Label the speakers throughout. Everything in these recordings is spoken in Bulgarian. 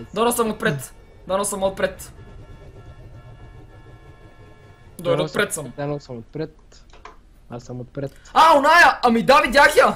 Speaker 1: Дано съм отпред. Дано съм отпред. Дойде отпред съм.
Speaker 2: Дано съм отпред. Аз съм отпред.
Speaker 1: Оная! Ами да, видях я!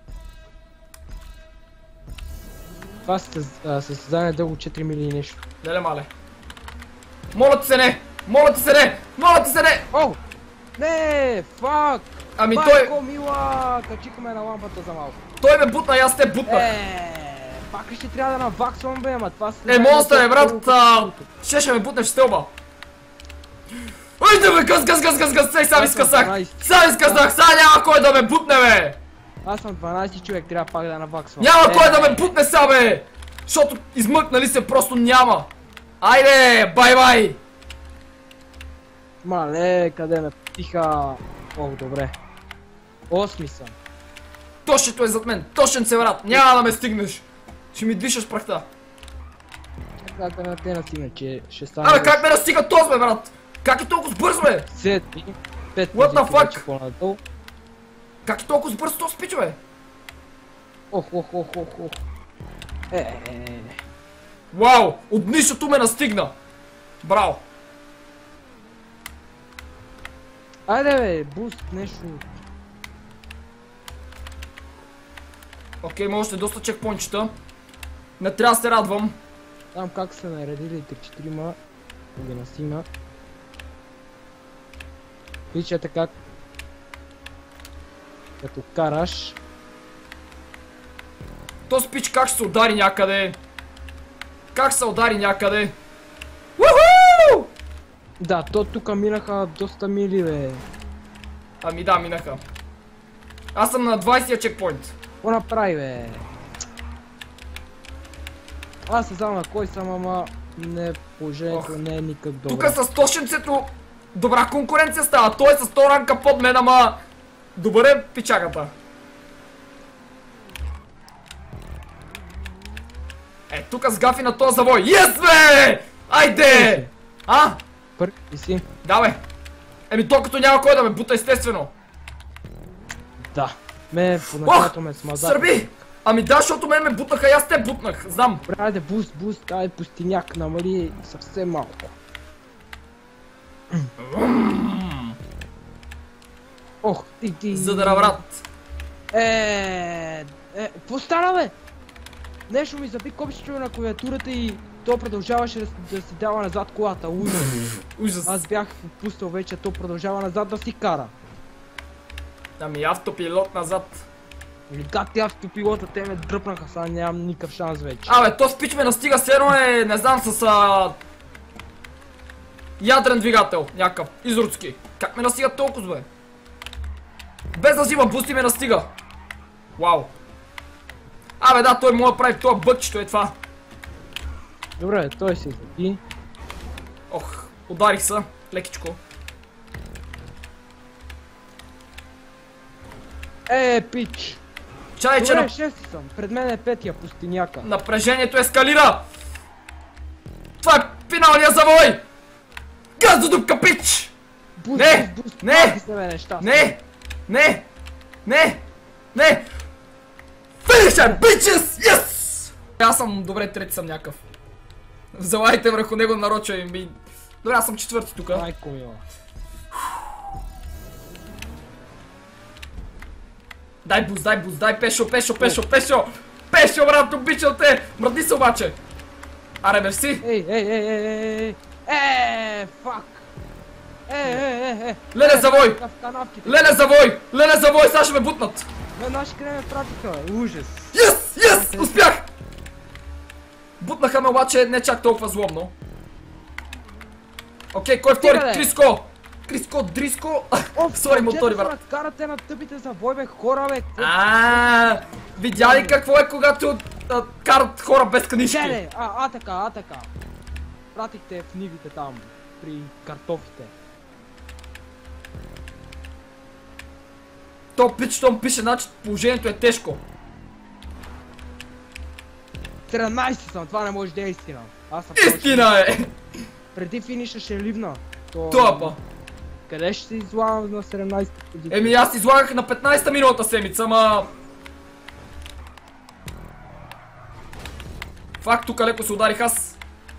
Speaker 2: Това състезание дълго 4 мили и нещо.
Speaker 1: Леле мале. Моля ти се не! Моля ти се не! Моля ти се не!
Speaker 2: О! Не! Фак!
Speaker 1: Ами той...
Speaker 2: Майко мила! Качиха ме на лампата за малко.
Speaker 1: Той ме бутна и аз те бутнах.
Speaker 2: Пак ще трябва да наваксвам бе, ама това се...
Speaker 1: Монстър брат! Ще ме бутнеш в стълба. Ойде бе, гъс! Сей, сам изкъсах! Сам изкъсах! Сега няма кой да ме бутне бе!
Speaker 2: Аз съм 12 човек, трябва пак да наваксвам.
Speaker 1: Няма кой да ме бутне сега бе! Защото измъкнали се просто няма. Айде, бай!
Speaker 2: Мале, къде ме птиха? О, добре. 8 съм.
Speaker 1: Тошето е зад мен, точен се брат, няма да ме стигнеш. Ще ми дишаш прахта.
Speaker 2: Как да ме те настигна, че ще стане...
Speaker 1: Абе как ме настига този бе брат? Как е толкова бърз бе?
Speaker 2: 7, 5
Speaker 1: What the fuck?
Speaker 2: по-надолу.
Speaker 1: Как е толкова бърз този пич бе?
Speaker 2: Ох.
Speaker 1: Вау, от нищото ме настигна. Браво.
Speaker 2: Айде бе, буст, нещо.
Speaker 1: Окей, има още доста чекпоинчета. Не трябва да се радвам.
Speaker 2: Там как са наредили 3-4-ма. Да ги настигна. Вижте как. Като караш.
Speaker 1: Този пич как ще се удари някъде? Как се удари някъде? Уху!
Speaker 2: Да, то тук минаха доста мили бе.
Speaker 1: Ами да, минаха. Аз съм на 20-я чекпоинт.
Speaker 2: Какво направи бе? Аз не знам на кой съм, ама не, положението не е никак добре.
Speaker 1: Тук с тошенцето добра конкуренция става. Той е с 100 ранка под мен, ама добър е пичагата. Е, тук с гафи на този завой. Yes, бе! Айде! А?
Speaker 2: Първи си?
Speaker 1: Да, бе. Еми, то като няма кой да ме бута, естествено.
Speaker 2: Да. Ме, поначалото ме смаза.
Speaker 1: Сърби! Ами да, защото ме бутнаха и аз те бутнах, знам.
Speaker 2: Айде, буст, айде пустиняк, намали съвсем малко. Ох, ти.
Speaker 1: Задара брат.
Speaker 2: Какво стана бе? Нещо ми заби копчето на клавиатурата и то продължаваше да си дава назад колата.
Speaker 1: Ужас.
Speaker 2: Аз бях пуснал вече, то продължава назад да си кара.
Speaker 1: Ами автопилот назад.
Speaker 2: Или как ти автопилота, те ме дръпнаха, сега нямам никакъв шанс вече.
Speaker 1: Абе, то спич ме настига с едно е, не знам, с ядрен двигател, някакъв, изрудски. Как ме настига толкова бе? Без да взимам бусти ме настига. Вау. Абе да, той мога да прави това бъкчето е това.
Speaker 2: Добре, той си заби.
Speaker 1: Ох, ударих се, лекичко.
Speaker 2: Пич!
Speaker 1: Чай, че
Speaker 2: добре, 6 съм, пред мен е 5-я пустиняка.
Speaker 1: напрежението ескалира. Това е финалния завой. Газ до дупка, пич! Не! Финишър, бичес! Yes! Аз съм, добре, трети съм някакъв. Залайте върху него нароча и ми... Добре, аз съм четвърти тука.
Speaker 2: Майко мила.
Speaker 1: Дай буст, дай пешо! Пешо, брат, обичам те! Мръдни се обаче! Аре, мерси!
Speaker 2: Фак!
Speaker 1: Леле завой, сега ще ме бутнат!
Speaker 2: Наши къде ме пратиха, ужас!
Speaker 1: Yes! Успях! Бутнаха ме обаче не чак толкова злобно. Окей, кой е втори? Дриско! Сори, мотори, брат.
Speaker 2: Карате на тъпите завой, бе, хора, бе!
Speaker 1: Видя ли какво е, когато карат хора без книжки?
Speaker 2: Така. Пратихте в нивите там, при картофите.
Speaker 1: То пич, щом пише, значи положението е тежко.
Speaker 2: 17 съм, това не може да е истина.
Speaker 1: Истина е!
Speaker 2: Преди финиша ще ливна.
Speaker 1: Това па.
Speaker 2: Къде ще се излагам на 17 позиция?
Speaker 1: Еми аз излагах на 15-та миналата седмица, ама... Факт, тук леко се ударих аз.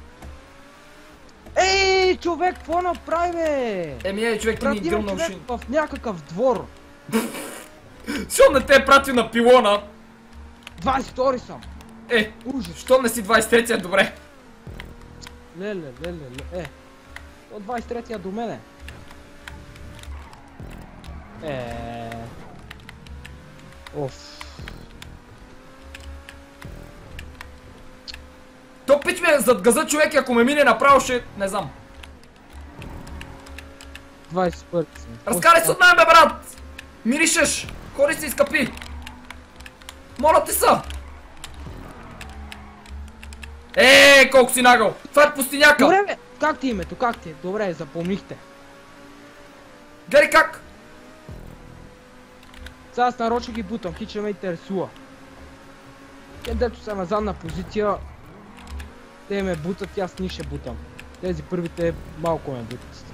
Speaker 2: Ей, човек, какво направи, бе?
Speaker 1: Еми, човек, ти ми
Speaker 2: Прати
Speaker 1: гръмна
Speaker 2: човек
Speaker 1: уши.
Speaker 2: в някакъв двор.
Speaker 1: Щом не те е пратил на пилона?
Speaker 2: 22 съм. Ужас.
Speaker 1: Щом не си 23-я, добре.
Speaker 2: Леле. От 23-я до мене. Оф.
Speaker 1: То пич ме зад газа, човек, и ако ме мине направо ще... не знам.
Speaker 2: 21 съм.
Speaker 1: Разкарай се от мен, бе, брат! Миришеш! Ходи се, изкъпи! Моля ти са! Колко си нагъл! Това е пустиняка!
Speaker 2: Добре, бе, как ти името, как ти е? Добре, запомнихте.
Speaker 1: Гледай как!
Speaker 2: Сега аз нарочно ги бутам, хич не ме интересува. Те дето са на задна позиция, те ме бутат и аз ни ще бутам. Тези първите малко ме бутат.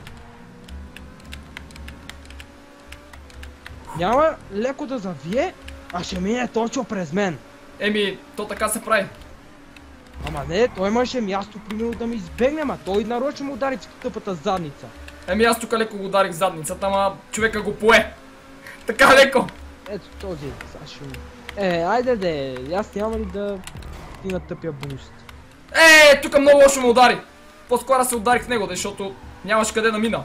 Speaker 2: Няма леко да завие, а ще мине точно през мен.
Speaker 1: Еми, то така се прави.
Speaker 2: Ама не, той имаше място примерно да ми избегне, ама той нарочно му удари в тъпата задница.
Speaker 1: Еми, аз тук леко го ударих задницата, ама човека го пое. Така леко.
Speaker 2: Ето този, Сашо. Айде де, аз няма ли да ти натъпя буст?
Speaker 1: Тук много лошо ме удари. По-скоро се ударих в него, защото нямаш къде да мина.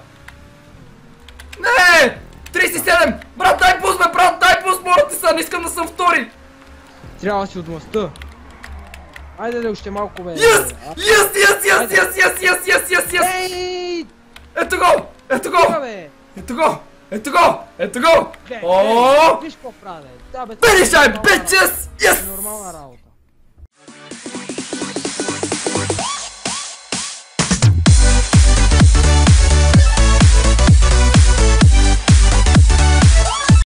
Speaker 1: Не! 37! Брат, дай пуст, бе, брат, дай пуст, моля ти са, не искам да съм втори!
Speaker 2: Трябва да си отмъста. Айде де, още малко, бе.
Speaker 1: Yes!
Speaker 2: Ей!
Speaker 1: Ето го! Ето го!
Speaker 2: Тука, бе!
Speaker 1: Ето го! Ето го! Ето го!
Speaker 2: Виж какво правя, бе. Да, бе,
Speaker 1: Finish time,
Speaker 2: нормална
Speaker 1: bitches! Yes!
Speaker 2: Нормална работа.